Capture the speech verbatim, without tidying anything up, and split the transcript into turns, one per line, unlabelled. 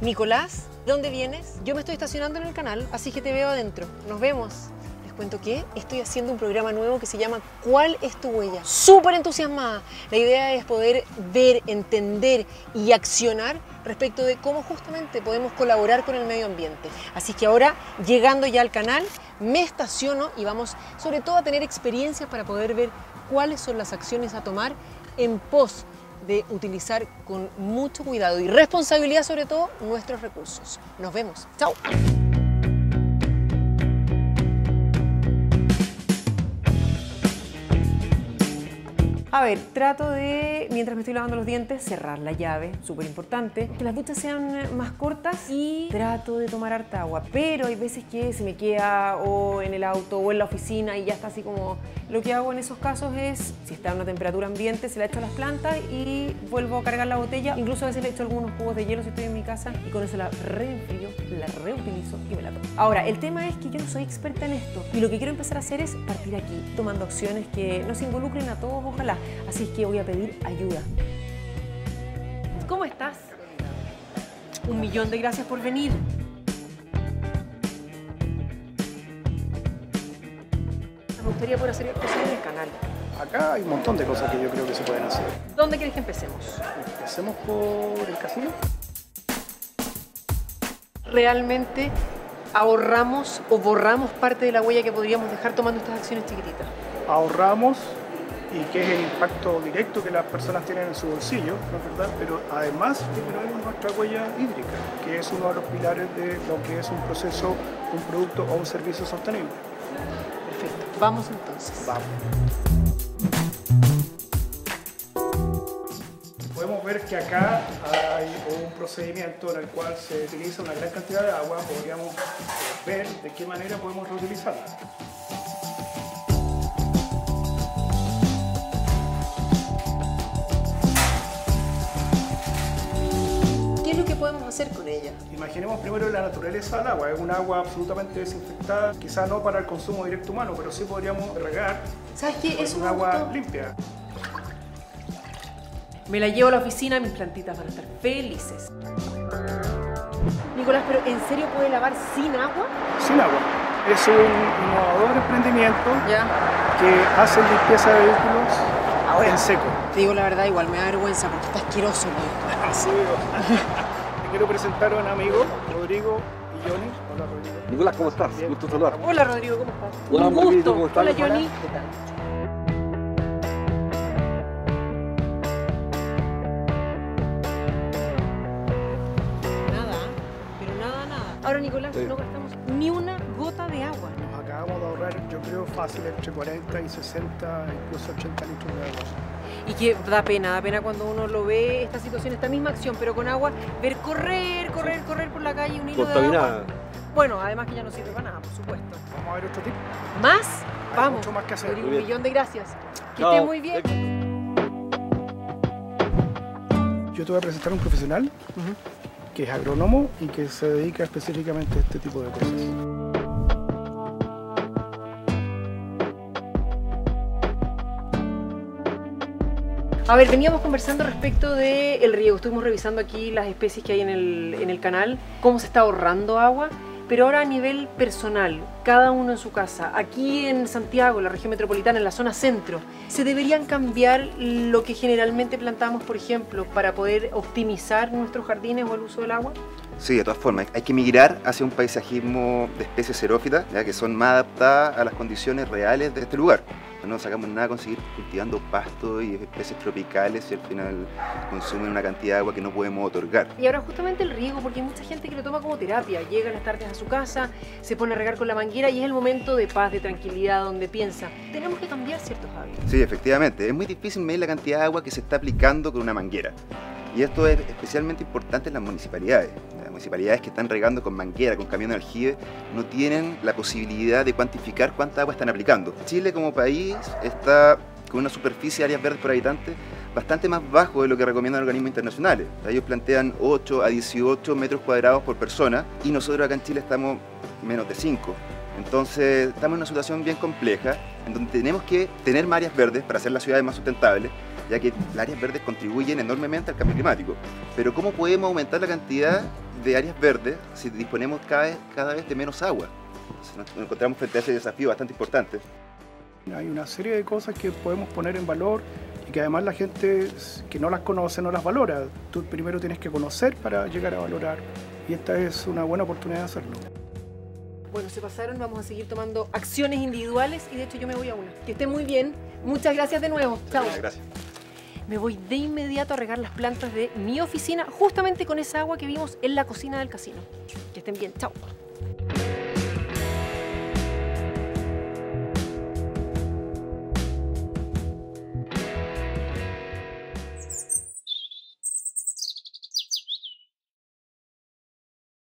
Nicolás, ¿de dónde vienes? Yo me estoy estacionando en el canal, así que te veo adentro. Nos vemos. Les cuento que estoy haciendo un programa nuevo que se llama ¿Cuál es tu huella? Súper entusiasmada. La idea es poder ver, entender y accionar respecto de cómo justamente podemos colaborar con el medio ambiente. Así que ahora, llegando ya al canal, me estaciono y vamos sobre todo a tener experiencias para poder ver cuáles son las acciones a tomar en pos de utilizar con mucho cuidado y responsabilidad sobre todo nuestros recursos. Nos vemos. ¡Chao! A ver, trato de, mientras me estoy lavando los dientes, cerrar la llave, súper importante. Que las duchas sean más cortas y trato de tomar harta agua. Pero hay veces que se me queda o en el auto o en la oficina y ya está así como... Lo que hago en esos casos es, si está a una temperatura ambiente, se la echo a las plantas y vuelvo a cargar la botella. Incluso a veces le echo algunos cubos de hielo si estoy en mi casa y con eso la reenfrío, la reutilizo y me la tomo. Ahora, el tema es que yo no soy experta en esto y lo que quiero empezar a hacer es partir aquí, tomando acciones que nos involucren a todos, ojalá. Así es que voy a pedir ayuda. ¿Cómo estás? Un millón de gracias por venir. Me gustaría poder hacer cosas en el canal.
Acá hay un montón de cosas que yo creo que se pueden hacer.
¿Dónde quieres que empecemos?
Empecemos por el casino.
¿Realmente ahorramos o borramos parte de la huella que podríamos dejar tomando estas acciones chiquititas?
Ahorramos y que es el impacto directo que las personas tienen en su bolsillo, ¿no es verdad? Pero además generamos nuestra huella hídrica, que es uno de los pilares de lo que es un proceso, un producto o un servicio sostenible.
Perfecto. Vamos entonces.
Vamos. Podemos ver que acá hay un procedimiento en el cual se utiliza una gran cantidad de agua. Podríamos ver de qué manera podemos reutilizarla.
¿Qué es lo que podemos hacer con ella?
Imaginemos primero la naturaleza del agua. Es un agua absolutamente desinfectada, quizá no para el consumo directo humano, pero sí podríamos regar.
¿Sabes qué?
Es
Eso
un
me
agua
gustó.
limpia.
Me la llevo a la oficina, mis plantitas van a estar felices. Nicolás, ¿pero en serio puede lavar sin agua?
Sin agua. Es un innovador emprendimiento
Ya.
que hace limpieza de vehículos
Ahora,
en seco.
te digo la verdad, igual me da vergüenza porque está asqueroso. ¿No?
Así Te quiero presentar a un amigo, Rodrigo y Johnny. Hola, Rodrigo.
Nicolás, ¿cómo estás?
Bien.
Gusto saludar.
Hola Rodrigo, ¿cómo estás?
Hola,
Un
muy bien,
gusto.
¿cómo estás?
Hola Johnny.
¿Qué tal?
Nada, pero nada, nada. Ahora Nicolás,
Sí.
no gastamos ni una gota de agua.
Nos acabamos de ahorrar, yo creo, fácil entre cuarenta y sesenta, incluso ochenta litros de agua.
Y que da pena, da pena cuando uno lo ve, esta situación, esta misma acción, pero con agua, ver correr, correr, correr por la calle un hilo de agua.
Contaminada.
Bueno, además que ya no sirve para nada, por supuesto.
Vamos a ver otro tip.
¿Más?
Hay
Vamos.
mucho más que hacer.
Rodrigo,
Muy
un
bien.
millón de gracias. Que
Chao.
esté muy bien.
Yo te voy a presentar a un profesional que es agrónomo y que se dedica específicamente a este tipo de cosas.
A ver, veníamos conversando respecto del riego. Estuvimos revisando aquí las especies que hay en el, en el canal, cómo se está ahorrando agua. Pero ahora a nivel personal, cada uno en su casa, aquí en Santiago, en la región metropolitana, en la zona centro, ¿se deberían cambiar lo que generalmente plantamos, por ejemplo, para poder optimizar nuestros jardines o el uso del agua?
Sí, de todas formas, hay que migrar hacia un paisajismo de especies xerófitas, ya que son más adaptadas a las condiciones reales de este lugar. No sacamos nada con seguir cultivando pasto y especies tropicales y al final consumen una cantidad de agua que no podemos otorgar.
Y ahora justamente el riego, porque hay mucha gente que lo toma como terapia. Llega en las tardes a su casa, se pone a regar con la manguera y es el momento de paz, de tranquilidad, donde piensa, tenemos que cambiar ciertos hábitos.
Sí, efectivamente, es muy difícil medir la cantidad de agua que se está aplicando con una manguera. Y esto es especialmente importante en las municipalidades. Las municipalidades que están regando con manguera, con camión de aljibe, no tienen la posibilidad de cuantificar cuánta agua están aplicando. Chile como país está con una superficie de áreas verdes por habitante bastante más bajo de lo que recomiendan organismos internacionales. Ellos plantean ocho a dieciocho metros cuadrados por persona y nosotros acá en Chile estamos menos de cinco. Entonces estamos en una situación bien compleja en donde tenemos que tener áreas verdes para hacer las ciudades más sustentables, ya que las áreas verdes contribuyen enormemente al cambio climático. Pero ¿cómo podemos aumentar la cantidad de áreas verdes si disponemos cada vez, cada vez de menos agua? Nos encontramos frente a ese desafío bastante importante.
Hay una serie de cosas que podemos poner en valor y que además la gente que no las conoce no las valora. Tú primero tienes que conocer para llegar a valorar, y esta es una buena oportunidad de hacerlo.
Bueno, se pasaron, vamos a seguir tomando acciones individuales y de hecho yo me voy a una. Que esté muy bien. Muchas gracias de nuevo. Chao.
Gracias.
Me voy de inmediato a regar las plantas de mi oficina justamente con esa agua que vimos en la cocina del casino. Que estén bien. Chao.